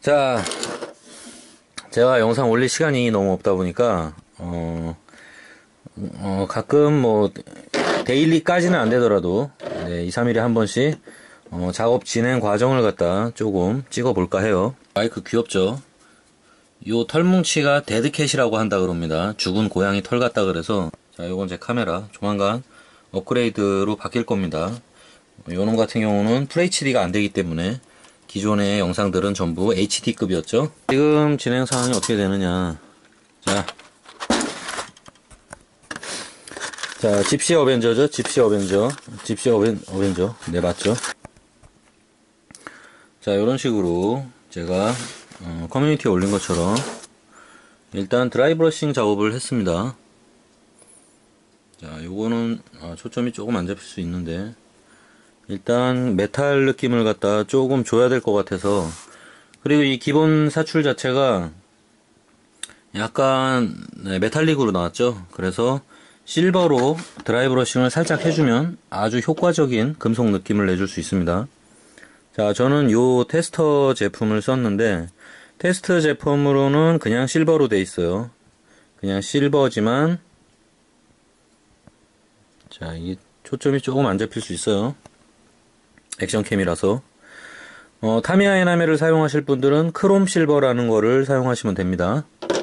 자, 제가 영상 올릴 시간이 너무 없다 보니까 가끔 뭐 데일리까지는 안 되더라도 2, 3일에 한 번씩 작업 진행 과정을 갖다 조금 찍어 볼까 해요. 마이크 귀엽죠? 요 털뭉치가 데드캣이라고 한다 그럽니다. 죽은 고양이 털 같다 그래서. 자, 요건 제 카메라 조만간 업그레이드로 바뀔 겁니다. 요놈 같은 경우는 FHD가 안 되기 때문에 기존의 영상들은 전부 HD급이었죠. 지금 진행 상황이 어떻게 되느냐. 자, 집시 어벤져죠. 집시 어벤져. 네, 맞죠. 자, 요런 식으로 제가 커뮤니티에 올린 것처럼 일단 드라이 브러싱 작업을 했습니다. 자, 요거는 초점이 조금 안 잡힐 수 있는데 일단 메탈 느낌을 갖다 조금 줘야 될 것 같아서, 그리고 이 기본 사출 자체가 약간 메탈릭으로 나왔죠. 그래서 실버로 드라이 브러싱을 살짝 해주면 아주 효과적인 금속 느낌을 내줄 수 있습니다. 자, 저는 요 테스터 제품을 썼는데 테스트 제품으로는 그냥 실버로 돼 있어요. 그냥 실버지만, 자, 이게 초점이 조금 안 잡힐 수 있어요. 액션캠이라서. 타미야 에나멜을 사용하실 분들은 크롬 실버라는 거를 사용하시면 됩니다.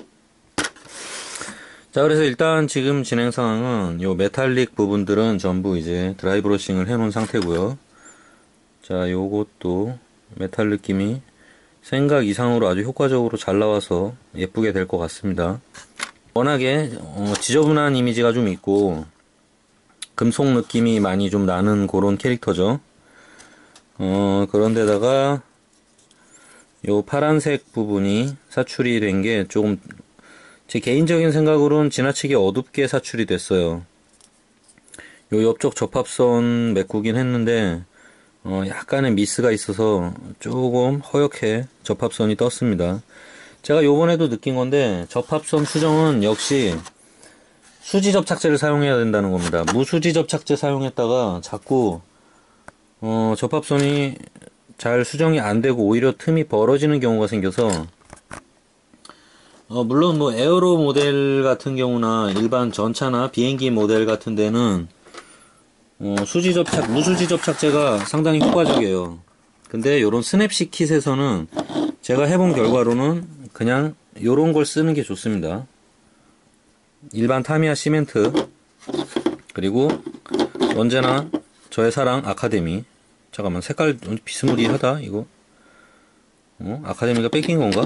자, 그래서 일단 지금 진행 상황은 요 메탈릭 부분들은 전부 이제 드라이 브러싱을 해 놓은 상태고요. 자, 요것도 메탈 느낌이 생각 이상으로 아주 효과적으로 잘 나와서 예쁘게 될 것 같습니다. 워낙에 지저분한 이미지가 좀 있고 금속 느낌이 많이 좀 나는 그런 캐릭터죠. 그런데다가 요 파란색 부분이 사출이 된 게 조금 제 개인적인 생각으로는 지나치게 어둡게 사출이 됐어요. 요 옆쪽 접합선 메꾸긴 했는데 약간의 미스가 있어서 조금 허옇게 접합선이 떴습니다. 제가 요번에도 느낀 건데 접합선 수정은 역시 수지 접착제를 사용해야 된다는 겁니다. 무수지 접착제 사용했다가 자꾸 접합선이 잘 수정이 안 되고 오히려 틈이 벌어지는 경우가 생겨서, 물론 뭐 에어로 모델 같은 경우나 일반 전차나 비행기 모델 같은 데는 무수지 접착제가 상당히 효과적이에요. 근데 요런 스냅식 킷에서는 제가 해본 결과로는 그냥 요런 걸 쓰는 게 좋습니다. 일반 타미야 시멘트, 그리고 언제나 저의 사랑 아카데미. 잠깐만, 색깔 비스무리하다 이거. 아카데미가 뺏긴 건가?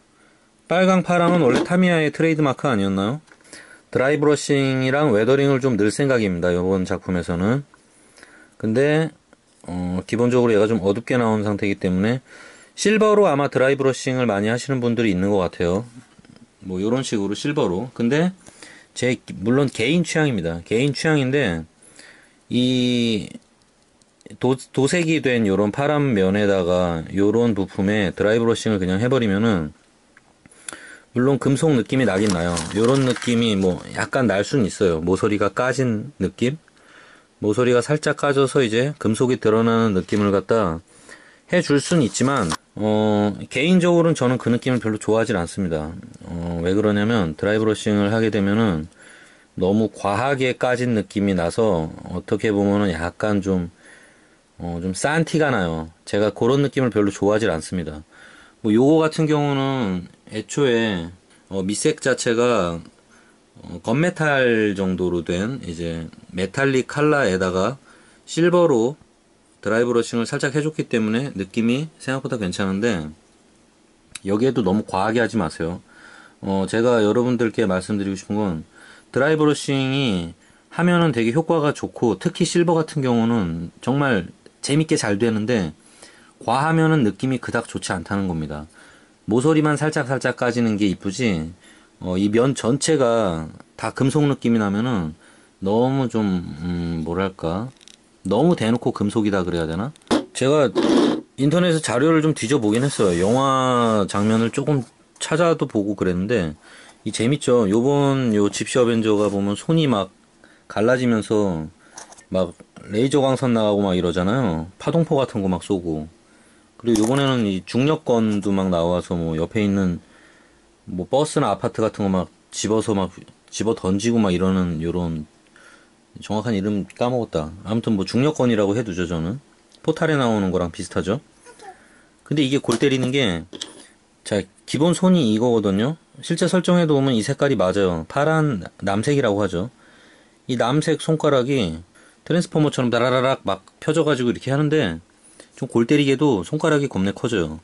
빨강 파랑은 원래 타미야의 트레이드마크 아니었나요? 드라이 브러싱이랑 웨더링을 좀 넣을 생각입니다, 이번 작품에서는. 근데 기본적으로 얘가 좀 어둡게 나온 상태이기 때문에 실버로 아마 드라이 브러싱을 많이 하시는 분들이 있는 것 같아요. 뭐 요런 식으로 실버로. 근데 물론 개인 취향입니다. 개인 취향인데 이 도색이 된 요런 파란 면에다가 요런 부품에 드라이 브러싱을 그냥 해버리면은 물론 금속 느낌이 나긴 나요. 요런 느낌이 뭐 약간 날 수는 있어요. 모서리가 까진 느낌? 모서리가 살짝 까져서 이제 금속이 드러나는 느낌을 갖다 해줄 수는 있지만 개인적으로는 저는 그 느낌을 별로 좋아하진 않습니다. 왜 그러냐면 드라이 브러싱을 하게 되면은 너무 과하게 까진 느낌이 나서 어떻게 보면은 약간 좀 싼 티가 나요. 제가 그런 느낌을 별로 좋아하지 않습니다. 뭐 요거 같은 경우는 애초에 밑색 자체가 건메탈 정도로 된 이제 메탈릭 칼라에다가 실버로 드라이 브러싱을 살짝 해줬기 때문에 느낌이 생각보다 괜찮은데, 여기에도 너무 과하게 하지 마세요. 제가 여러분들께 말씀드리고 싶은 건 드라이 브러싱이 하면은 되게 효과가 좋고, 특히 실버 같은 경우는 정말 재밌게 잘 되는데 과하면은 느낌이 그닥 좋지 않다는 겁니다. 모서리만 살짝 까지는 게 이쁘지, 이 면 전체가 다 금속 느낌이 나면은 너무 좀 뭐랄까, 너무 대놓고 금속이다 그래야 되나? 제가 인터넷에 자료를 좀 뒤져보긴 했어요. 영화 장면을 조금 찾아도 보고 그랬는데 이 재밌죠. 요번 요 집시 어벤져가 보면 손이 막 갈라지면서 막 레이저 광선 나가고 막 이러잖아요. 파동포 같은 거 막 쏘고. 그리고 요번에는 이 중력건도 막 나와서 뭐 옆에 있는 뭐 버스나 아파트 같은 거 막 집어서 막 집어 던지고 막 이러는 요런 정확한 이름 까먹었다. 아무튼 뭐 중력건이라고 해두죠 저는. 포탈에 나오는 거랑 비슷하죠. 근데 이게 골 때리는 게 자, 기본 손이 이거거든요. 실제 설정해 놓으면 이 색깔이 맞아요. 파란 남색이라고 하죠. 이 남색 손가락이 트랜스포머처럼 다라라락 막 펴져가지고 이렇게 하는데 좀 골 때리게도 손가락이 겁내 커져요.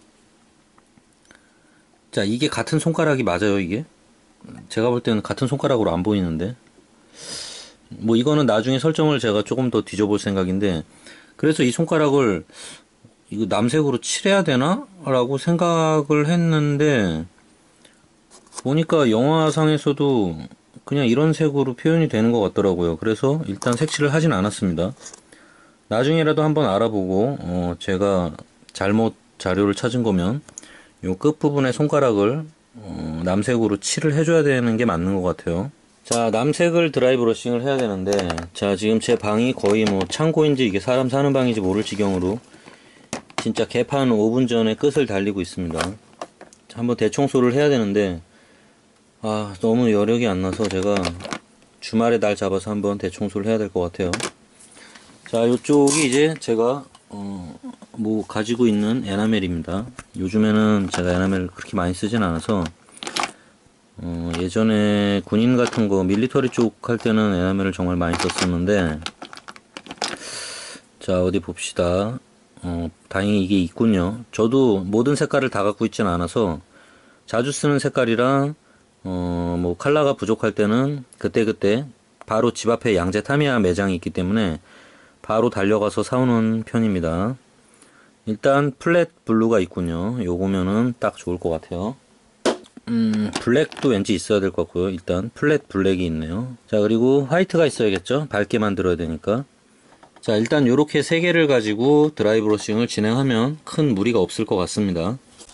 자, 이게 같은 손가락이 맞아요, 이게? 제가 볼 때는 같은 손가락으로 안 보이는데. 뭐 이거는 나중에 설정을 제가 조금 더 뒤져볼 생각인데, 그래서 이 손가락을 이거 남색으로 칠해야 되나? 라고 생각을 했는데, 보니까 영화상에서도 그냥 이런 색으로 표현이 되는 것 같더라고요. 그래서 일단 색칠을 하진 않았습니다. 나중에라도 한번 알아보고, 제가 잘못 자료를 찾은 거면, 요 끝부분의 손가락을, 남색으로 칠을 해줘야 되는 게 맞는 것 같아요. 자, 남색을 드라이 브러싱을 해야 되는데, 자, 지금 제 방이 거의 뭐 창고인지 이게 사람 사는 방인지 모를 지경으로, 진짜 개판 5분 전에 끝을 달리고 있습니다. 한번 대청소를 해야 되는데, 아, 너무 여력이 안 나서 제가 주말에 날 잡아서 한번 대청소를 해야 될 것 같아요. 자, 요쪽이 이제 제가, 뭐, 가지고 있는 에나멜입니다. 요즘에는 제가 에나멜을 그렇게 많이 쓰진 않아서, 예전에 군인 같은 거, 밀리터리 쪽 할 때는 에나멜을 정말 많이 썼었는데, 자, 어디 봅시다. 다행히 이게 있군요. 저도 모든 색깔을 다 갖고 있진 않아서, 자주 쓰는 색깔이랑, 뭐, 컬러가 부족할 때는 그때그때 바로 집 앞에 양재 타미야 매장이 있기 때문에 바로 달려가서 사오는 편입니다. 일단 플랫 블루가 있군요. 요거면은 딱 좋을 것 같아요. 블랙도 왠지 있어야 될 것 같고요. 일단 플랫 블랙이 있네요. 자, 그리고 화이트가 있어야겠죠. 밝게 만들어야 되니까. 자, 일단 요렇게 세 개를 가지고 드라이 브러싱을 진행하면 큰 무리가 없을 것 같습니다.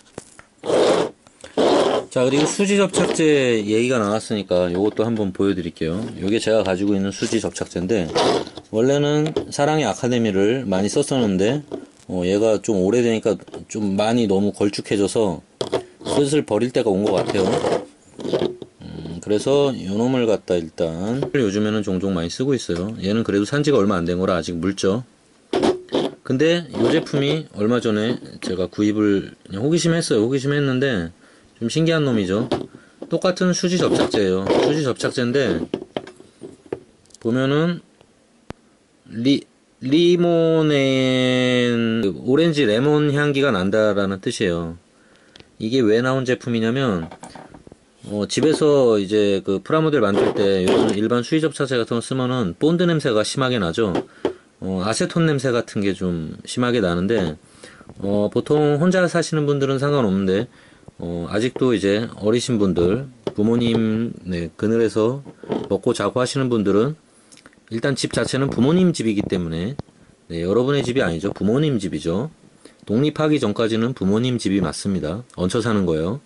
자, 그리고 수지 접착제 얘기가 나왔으니까 요것도 한번 보여드릴게요. 요게 제가 가지고 있는 수지 접착제인데, 원래는 사랑의 아카데미를 많이 썼었는데, 얘가 좀 오래되니까 좀 많이 너무 걸쭉해져서 슬슬 버릴 때가 온 것 같아요. 그래서 요놈을 갖다 일단 요즘에는 종종 많이 쓰고 있어요. 얘는 그래도 산지가 얼마 안 된 거라 아직 묽죠. 근데 요 제품이 얼마 전에 제가 구입을 그냥 호기심 했어요. 호기심 했는데 좀 신기한 놈이죠. 똑같은 수지 접착제예요. 수지 접착제인데 보면은 리모넨 오렌지 레몬 향기가 난다라는 뜻이에요. 이게 왜 나온 제품이냐면 집에서 이제 그 프라모델 만들 때 요즘 일반 수지 접착제 같은 거 쓰면은 본드 냄새가 심하게 나죠. 아세톤 냄새 같은 게 좀 심하게 나는데 보통 혼자 사시는 분들은 상관없는데 아직도 이제 어리신 분들 부모님 그늘에서 먹고 자고 하시는 분들은 일단 집 자체는 부모님 집이기 때문에 여러분의 집이 아니죠. 부모님 집이죠. 독립하기 전까지는 부모님 집이 맞습니다. 얹혀 사는 거예요.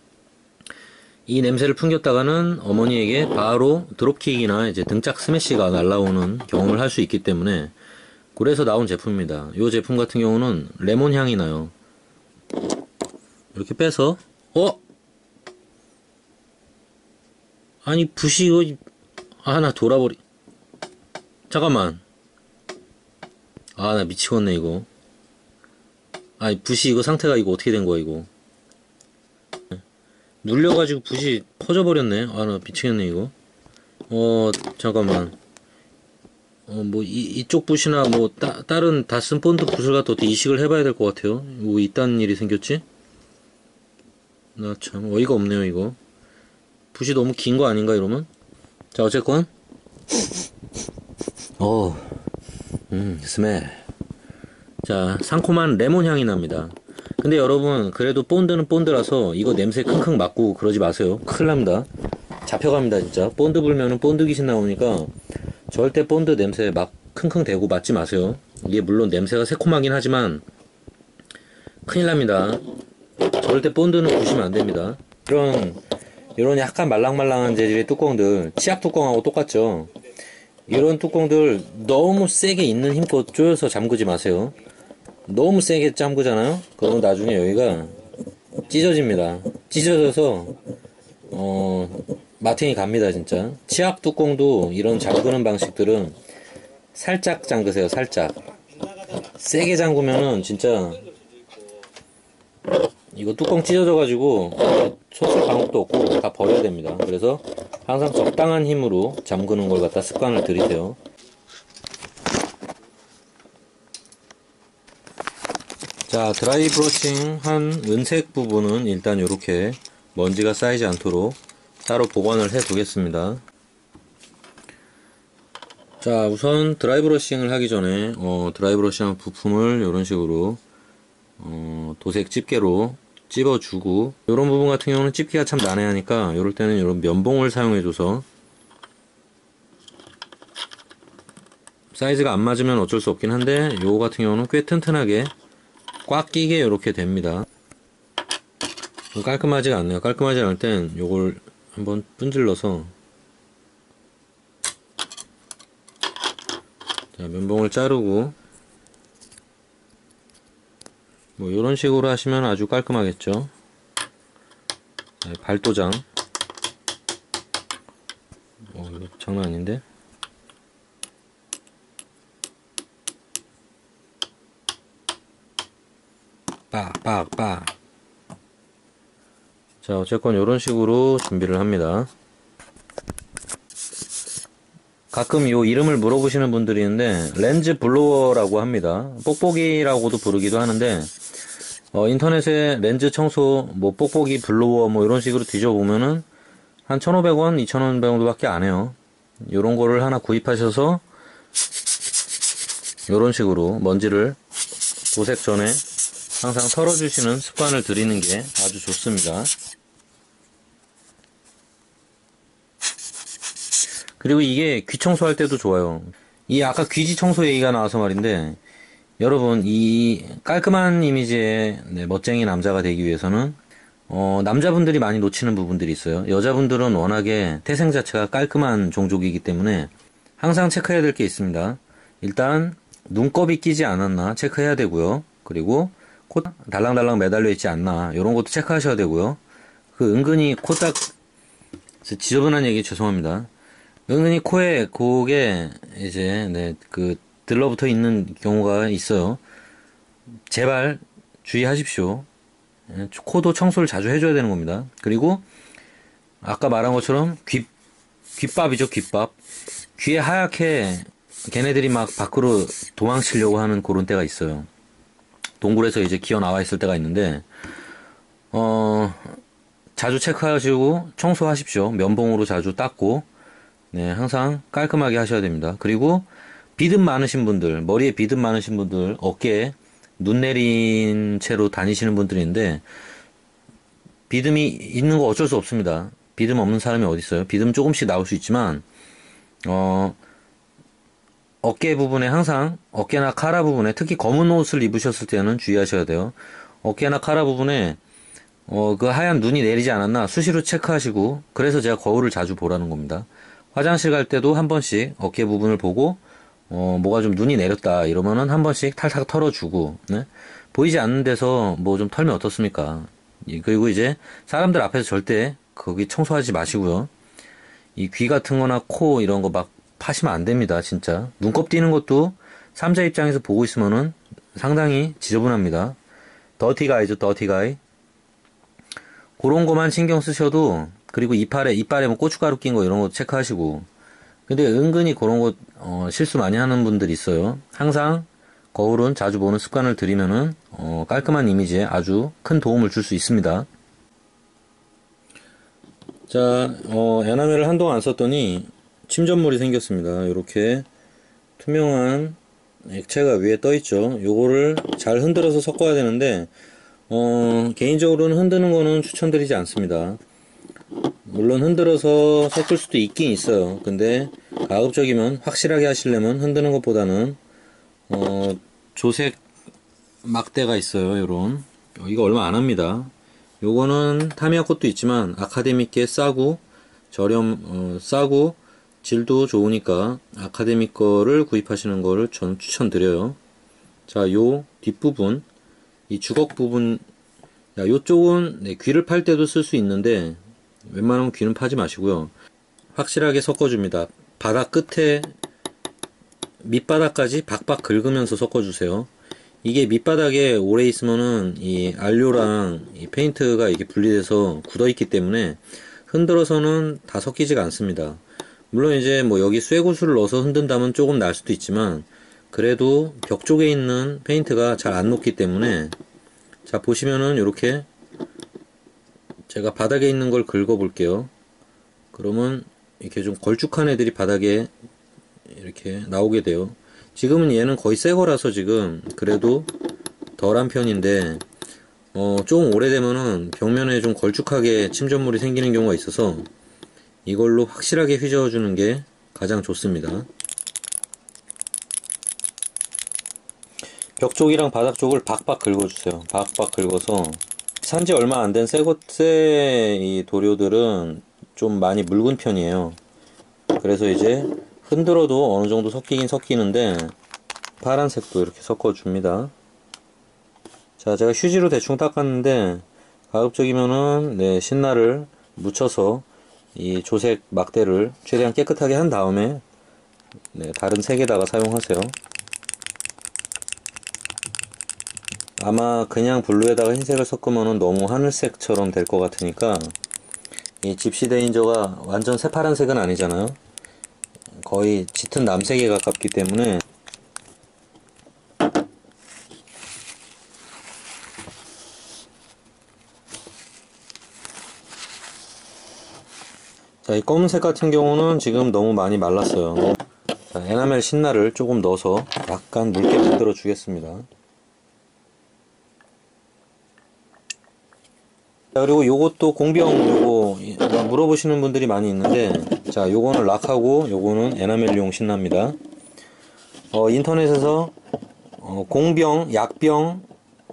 이 냄새를 풍겼다가는 어머니에게 바로 드롭킥이나 이제 등짝 스매시가 날라오는 경험을 할 수 있기 때문에 그래서 나온 제품입니다. 이 제품 같은 경우는 레몬 향이 나요. 이렇게 빼서 아니 붓이 이거 나 돌아버리 잠깐만 나 미치겠네 이거. 아니 붓이 이거 상태가 이거 어떻게 된 거야 이거. 눌려가지고 붓이 퍼져버렸네. 나 미치겠네 이거. 잠깐만. 뭐 이쪽 붓이나 뭐 다른 다 쓴 본드 붓을 갖다 어떻게 이식을 해봐야 될 것 같아요. 뭐 이딴 일이 생겼지? 나 참 어이가 없네요 이거. 붓이 너무 긴 거 아닌가 이러면? 자 어쨌건 스멜. 자 상콤한 레몬 향이 납니다. 근데 여러분 그래도 본드는 본드라서 이거 냄새 킁킁 맡고 그러지 마세요. 큰일 납니다. 잡혀갑니다 진짜. 본드 불면은 본드 귀신 나오니까 절대 본드 냄새 막 킁킁 대고 맡지 마세요. 이게 물론 냄새가 새콤하긴 하지만 큰일 납니다. 절대 본드는 부시면 안 됩니다. 이런 약간 말랑말랑한 재질의 뚜껑들 치약 뚜껑하고 똑같죠. 이런 뚜껑들 너무 세게 있는 힘껏 조여서 잠그지 마세요. 너무 세게 잠그잖아요? 그러면 나중에 여기가 찢어집니다. 찢어져서 마틴이 갑니다. 진짜 치약 뚜껑도 이런 잠그는 방식들은 살짝 잠그세요. 살짝 세게 잠그면은 진짜 이거 뚜껑 찢어져가지고 손쓸 방법도 없고 다 버려야 됩니다. 그래서 항상 적당한 힘으로 잠그는 걸 갖다 습관을 들이세요. 자, 드라이 브러싱 한 은색 부분은 일단 이렇게 먼지가 쌓이지 않도록 따로 보관을 해 두겠습니다. 자, 우선 드라이 브러싱을 하기 전에 드라이 브러싱한 부품을 이런 식으로 도색 집게로 찝어주고, 이런 부분 같은 경우는 찝기가 참 난해하니까 이럴 때는 이런 면봉을 사용해줘서, 사이즈가 안 맞으면 어쩔 수 없긴 한데 요거 같은 경우는 꽤 튼튼하게 꽉 끼게 이렇게 됩니다. 깔끔하지가 않네요. 깔끔하지 않을 땐 요걸 한번 분질러서, 자, 면봉을 자르고 뭐 이런 식으로 하시면 아주 깔끔하겠죠. 자, 발도장, 이거 장난 아닌데. 빡빡빡. 자, 어쨌건 이런 식으로 준비를 합니다. 가끔 이 이름을 물어보시는 분들이 있는데 렌즈 블로어라고 합니다. 뽁뽁이라고도 부르기도 하는데, 인터넷에 렌즈 청소 뭐 뽁뽁이 블로어 뭐 이런 식으로 뒤져보면은 한 1,500원, 2,000원 정도밖에 안 해요. 요런 거를 하나 구입하셔서 요런 식으로 먼지를 도색 전에 항상 털어주시는 습관을 들이는 게 아주 좋습니다. 그리고 이게 귀 청소할 때도 좋아요. 이 아까 귀지 청소 얘기가 나와서 말인데, 여러분 이 깔끔한 이미지의 멋쟁이 남자가 되기 위해서는 남자분들이 많이 놓치는 부분들이 있어요. 여자분들은 워낙에 태생 자체가 깔끔한 종족이기 때문에 항상 체크해야 될 게 있습니다. 일단 눈곱이 끼지 않았나 체크해야 되고요. 그리고 코 달랑달랑 매달려 있지 않나 이런 것도 체크하셔야 되고요. 그 은근히 코딱 지저분한 얘기 죄송합니다. 은근히 코에 그게 이제 그 들러붙어 있는 경우가 있어요. 제발 주의하십시오. 코도 청소를 자주 해줘야 되는 겁니다. 그리고 아까 말한 것처럼 귓밥이죠. 귓밥. 귀에 하얗게 걔네들이 막 밖으로 도망치려고 하는 그런 때가 있어요. 동굴에서 이제 기어 나와 있을 때가 있는데, 자주 체크하시고 청소하십시오. 면봉으로 자주 닦고, 네, 항상 깔끔하게 하셔야 됩니다. 그리고 비듬 많으신 분들, 머리에 비듬 많으신 분들, 어깨에 눈 내린 채로 다니시는 분들인데, 비듬이 있는 거 어쩔 수 없습니다. 비듬 없는 사람이 어디 있어요? 비듬 조금씩 나올 수 있지만, 어깨 부분에 항상, 어깨나 카라 부분에, 특히 검은 옷을 입으셨을 때는 주의하셔야 돼요. 어깨나 카라 부분에, 그 하얀 눈이 내리지 않았나 수시로 체크하시고, 그래서 제가 거울을 자주 보라는 겁니다. 화장실 갈 때도 한 번씩 어깨 부분을 보고, 뭐가 좀 눈이 내렸다 이러면은 한 번씩 탈탈 털어주고, 네? 보이지 않는 데서 뭐 좀 털면 어떻습니까? 그리고 이제 사람들 앞에서 절대 거기 청소하지 마시고요. 이 귀 같은 거나 코 이런 거 막 파시면 안 됩니다, 진짜. 눈곱 띄는 것도 삼자 입장에서 보고 있으면은 상당히 지저분합니다. 더티가이죠, 더티가이. 그런 거만 신경 쓰셔도, 그리고 이빨에 뭐 고춧가루 낀 거 이런 거 체크하시고. 근데 은근히 그런 거 실수 많이 하는 분들이 있어요. 항상 거울은 자주 보는 습관을 들이면은 깔끔한 이미지에 아주 큰 도움을 줄 수 있습니다. 자, 에나멜을 한동안 안 썼더니 침전물이 생겼습니다. 이렇게 투명한 액체가 위에 떠 있죠. 요거를 잘 흔들어서 섞어야 되는데 개인적으로는 흔드는 거는 추천드리지 않습니다. 물론 흔들어서 섞을 수도 있긴 있어요. 근데 가급적이면 확실하게 하시려면 흔드는 것보다는 조색 막대가 있어요. 요런 이거 얼마 안 합니다. 요거는 타미야 것도 있지만 아카데미께 싸고 싸고 질도 좋으니까 아카데미 거를 구입하시는 거를 저는 추천드려요. 자, 요 뒷부분, 이 주걱 부분, 자, 요쪽은 네, 귀를 팔 때도 쓸 수 있는데 웬만하면 귀는 파지 마시고요. 확실하게 섞어줍니다. 바닥 끝에 밑바닥까지 박박 긁으면서 섞어주세요. 이게 밑바닥에 오래 있으면은 이 안료랑 이 페인트가 이게 분리돼서 굳어있기 때문에 흔들어서는 다 섞이지가 않습니다. 물론 이제 뭐 여기 쇠구슬을 넣어서 흔든다면 조금 날 수도 있지만 그래도 벽 쪽에 있는 페인트가 잘 안 녹기 때문에 자 보시면은 이렇게 제가 바닥에 있는 걸 긁어 볼게요. 그러면 이렇게 좀 걸쭉한 애들이 바닥에 이렇게 나오게 돼요. 지금은 얘는 거의 새 거라서 지금 그래도 덜한 편인데 좀 오래되면은 벽면에 좀 걸쭉하게 침전물이 생기는 경우가 있어서 이걸로 확실하게 휘저어주는 게 가장 좋습니다. 벽 쪽이랑 바닥 쪽을 박박 긁어주세요. 박박 긁어서 산지 얼마 안 된 새 이 도료들은 좀 많이 묽은 편이에요. 그래서 이제 흔들어도 어느 정도 섞이긴 섞이는데 파란색도 이렇게 섞어줍니다. 자, 제가 휴지로 대충 닦았는데 가급적이면은 네, 신나를 묻혀서 이 조색 막대를 최대한 깨끗하게 한 다음에 네, 다른 색에다가 사용하세요. 아마 그냥 블루에다가 흰색을 섞으면 너무 하늘색처럼 될 것 같으니까 이 집시데인저가 완전 새파란색은 아니잖아요. 거의 짙은 남색에 가깝기 때문에 자, 이 검은색 같은 경우는 지금 너무 많이 말랐어요. 자, 에나멜 신나를 조금 넣어서 약간 묽게 만들어 주겠습니다. 자, 그리고 요것도 공병 요거 물어보시는 분들이 많이 있는데 자, 요거는 락하고 요거는 에나멜용 신나입니다. 인터넷에서 공병, 약병,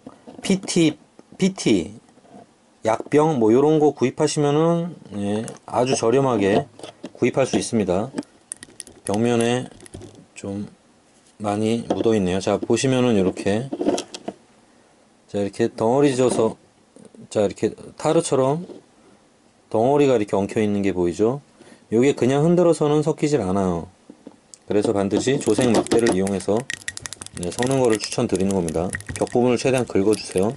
PT 약병 뭐 요런 거 구입하시면은 예, 아주 저렴하게 구입할 수 있습니다. 벽면에 좀 많이 묻어 있네요. 자, 보시면은 이렇게 자, 이렇게 덩어리 져서 자, 이렇게 타르처럼 덩어리가 이렇게 엉켜 있는 게 보이죠? 요게 그냥 흔들어서는 섞이질 않아요. 그래서 반드시 조색 막대를 이용해서 네, 섞는 거를 추천드리는 겁니다. 벽 부분을 최대한 긁어주세요.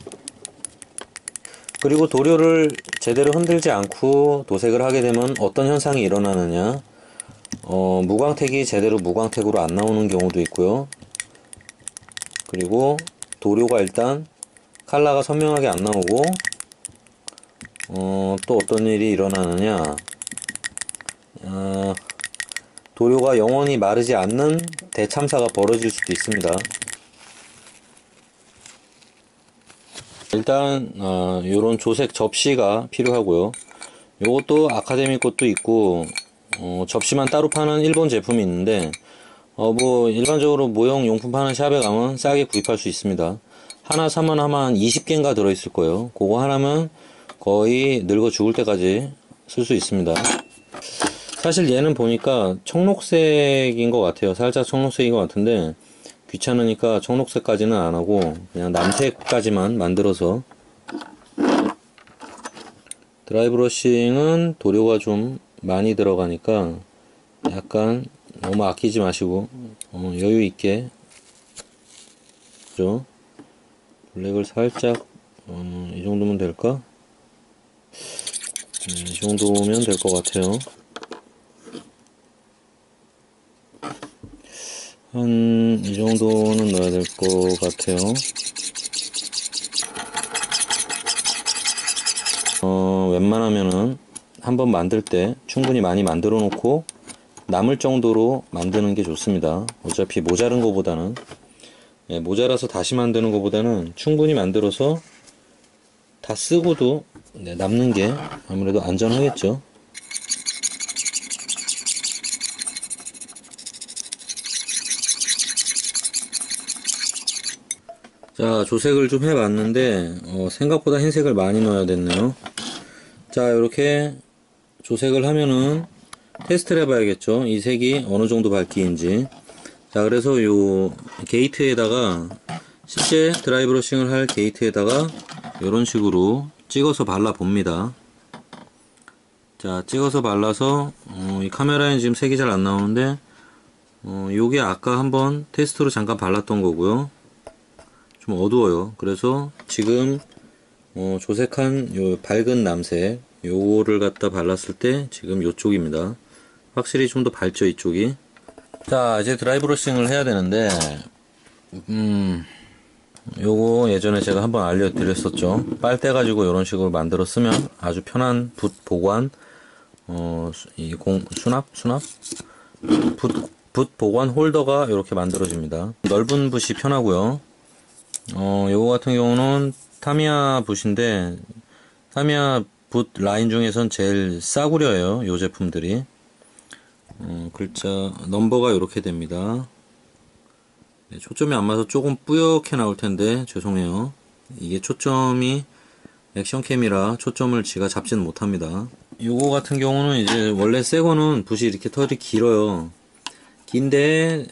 그리고 도료를 제대로 흔들지 않고 도색을 하게 되면 어떤 현상이 일어나느냐, 무광택이 제대로 무광택으로 안 나오는 경우도 있고요. 그리고 도료가 일단 컬러가 선명하게 안 나오고 또 어떤 일이 일어나느냐, 도료가 영원히 마르지 않는 대참사가 벌어질 수도 있습니다. 일단 요런 조색 접시가 필요하고요. 요것도 아카데미 것도 있고 접시만 따로 파는 일본 제품이 있는데 뭐 일반적으로 모형 용품 파는 샵에 가면 싸게 구입할 수 있습니다. 하나 사면 아마 한 20개인가 들어있을 거예요. 그거 하나면 거의 늙어 죽을 때까지 쓸 수 있습니다. 사실 얘는 보니까 청록색인 것 같아요. 살짝 청록색인 것 같은데 귀찮으니까 청록색까지는 안 하고 그냥 남색까지만 만들어서 드라이 브러싱은 도료가 좀 많이 들어가니까 약간 너무 아끼지 마시고 여유 있게 그죠? 블랙을 살짝 이 정도면 될까? 이 정도면 될 것 같아요. 한 이 정도는 넣어야 될 것 같아요. 웬만하면은 한번 만들 때 충분히 많이 만들어 놓고 남을 정도로 만드는 게 좋습니다. 어차피 모자른 거보다는 모자라서 다시 만드는 것보다는 충분히 만들어서 다 쓰고도 남는 게 아무래도 안전하겠죠. 자, 조색을 좀 해봤는데 생각보다 흰색을 많이 넣어야 됐네요. 자, 이렇게 조색을 하면은 테스트를 해봐야겠죠. 이 색이 어느 정도 밝기인지. 자, 그래서 요 게이트에다가 실제 드라이 브러싱을 할 게이트에다가 이런 식으로 찍어서 발라 봅니다. 자, 찍어서 발라서 이 카메라에는 지금 색이 잘 안 나오는데 요게 아까 한번 테스트로 잠깐 발랐던 거고요. 좀 어두워요. 그래서 지금 조색한 요 밝은 남색 요거를 갖다 발랐을 때 지금 요쪽입니다. 확실히 좀 더 밝죠, 이쪽이. 자, 이제 드라이 브러싱을 해야 되는데 요거 예전에 제가 한번 알려드렸었죠. 빨대 가지고 이런 식으로 만들어 쓰면 아주 편한 붓 보관 붓 보관 홀더가 이렇게 만들어집니다. 넓은 붓이 편하고요. 요거 같은 경우는 타미야 붓인데 타미야 붓 라인 중에선 제일 싸구려예요. 요 제품들이. 글자 넘버가 이렇게 됩니다. 네, 초점이 안 맞아서 조금 뿌옇게 나올 텐데 죄송해요. 이게 초점이 액션캠이라 초점을 지가 잡지는 못합니다. 요거 같은 경우는 이제 원래 새 거는 붓이 이렇게 털이 길어요. 긴데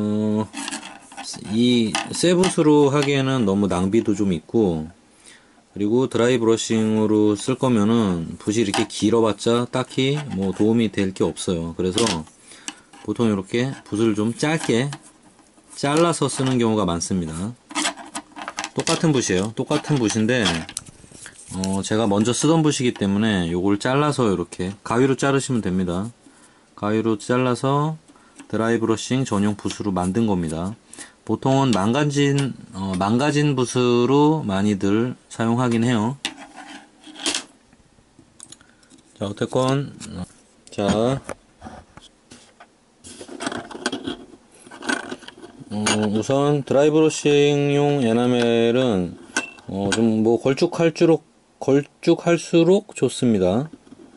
이 새 붓으로 하기에는 너무 낭비도 좀 있고, 그리고 드라이 브러싱으로 쓸 거면은 붓이 이렇게 길어봤자 딱히 뭐 도움이 될 게 없어요. 그래서 보통 이렇게 붓을 좀 짧게 잘라서 쓰는 경우가 많습니다. 똑같은 붓이에요. 똑같은 붓인데 제가 먼저 쓰던 붓이기 때문에 요걸 잘라서 이렇게 가위로 자르시면 됩니다. 가위로 잘라서 드라이 브러싱 전용 붓으로 만든 겁니다. 보통은 망가진 붓으로 많이들 사용하긴 해요. 자, 어쨌건 자 우선 드라이 브러싱용 에나멜은 좀 뭐 걸쭉할수록 좋습니다.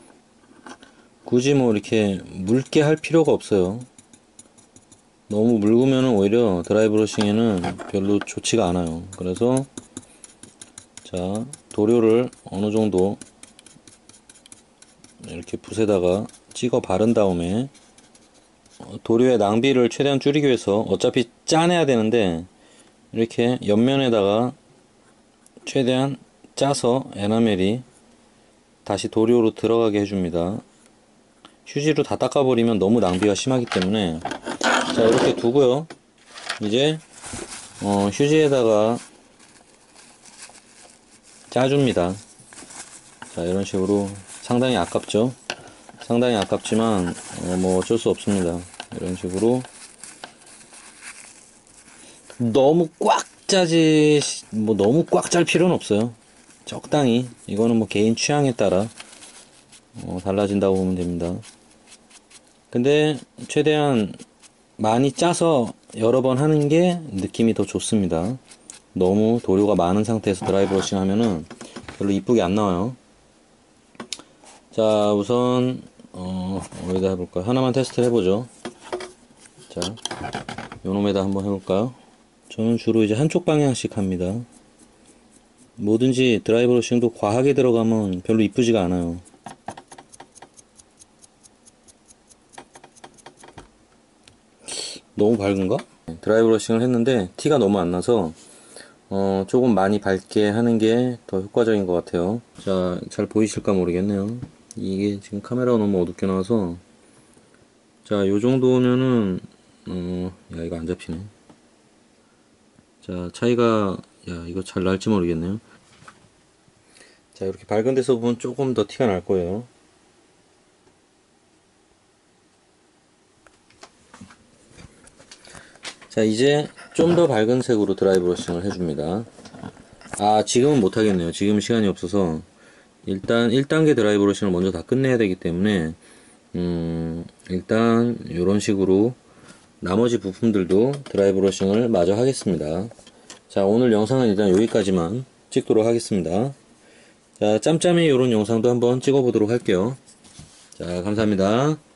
굳이 뭐 이렇게 묽게 할 필요가 없어요. 너무 묽으면 오히려 드라이 브러싱에는 별로 좋지가 않아요. 그래서 자, 도료를 어느 정도 이렇게 붓에다가 찍어 바른 다음에 도료의 낭비를 최대한 줄이기 위해서 어차피 짜내야 되는데 이렇게 옆면에다가 최대한 짜서 에나멜이 다시 도료로 들어가게 해줍니다. 휴지로 다 닦아버리면 너무 낭비가 심하기 때문에 자, 이렇게 두고요. 이제 휴지에다가 짜줍니다. 자, 이런 식으로 상당히 아깝죠. 상당히 아깝지만 뭐 어쩔 수 없습니다. 이런 식으로 너무 꽉 짜지 뭐 너무 꽉 짤 필요는 없어요. 적당히. 이거는 뭐 개인 취향에 따라 달라진다고 보면 됩니다. 근데 최대한 많이 짜서 여러 번 하는 게 느낌이 더 좋습니다. 너무 도료가 많은 상태에서 드라이 브러싱 하면은 별로 이쁘게 안 나와요. 자, 우선 어디다 해볼까요? 하나만 테스트를 해보죠. 자, 요놈에다 한번 해볼까요? 저는 주로 이제 한쪽 방향씩 합니다. 뭐든지 드라이 브러싱도 과하게 들어가면 별로 이쁘지가 않아요. 너무 밝은가? 드라이 브러싱을 했는데 티가 너무 안 나서 조금 많이 밝게 하는 게 더 효과적인 것 같아요. 자, 잘 보이실까 모르겠네요. 이게 지금 카메라가 너무 어둡게 나와서 자, 요 정도면은 야, 이거 안 잡히네. 자, 차이가 야, 이거 잘 날지 모르겠네요. 자, 이렇게 밝은 데서 보면 조금 더 티가 날 거예요. 자, 이제 좀 더 밝은 색으로 드라이 브러싱을 해줍니다. 아, 지금은 못하겠네요. 지금 시간이 없어서 일단 1단계 드라이 브러싱을 먼저 다 끝내야 되기 때문에 일단 이런 식으로 나머지 부품들도 드라이 브러싱을 마저 하겠습니다. 자, 오늘 영상은 일단 여기까지만 찍도록 하겠습니다. 자, 짬짬이 이런 영상도 한번 찍어보도록 할게요. 자, 감사합니다.